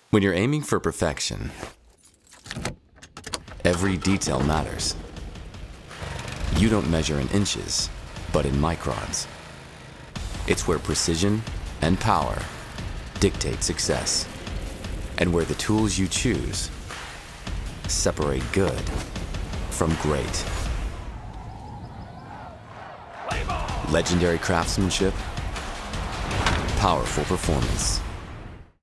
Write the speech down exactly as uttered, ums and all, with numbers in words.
When you're aiming for perfection, every detail matters. You don't measure in inches, but in microns. It's where precision and power dictate success, and where the tools you choose separate good from great. Legendary craftsmanship, powerful performance.